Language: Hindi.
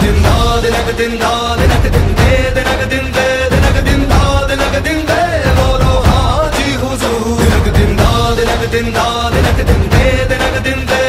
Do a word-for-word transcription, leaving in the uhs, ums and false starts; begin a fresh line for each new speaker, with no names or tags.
दिन दा दिनक दिन दा दिनक दिन दे दिनक दिन दे दिनक दिन दा दिनक दिन दे बोलो हाजी हुजूर दिनक दिन दा दिनक दिन दा दिनक दिन दे दिनक दिन दे